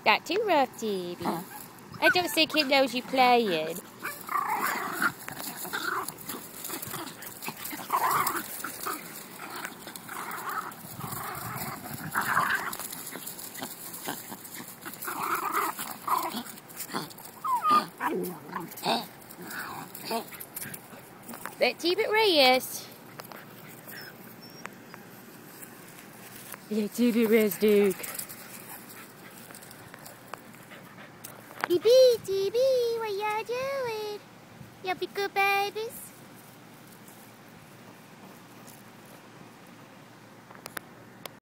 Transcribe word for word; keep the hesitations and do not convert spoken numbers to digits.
Not too rough, T B. I don't think he knows you playing. But T B Reyes. Yeah, T B Reyes, Duke. T B, T B, what y'all doing? Y'all be good babies?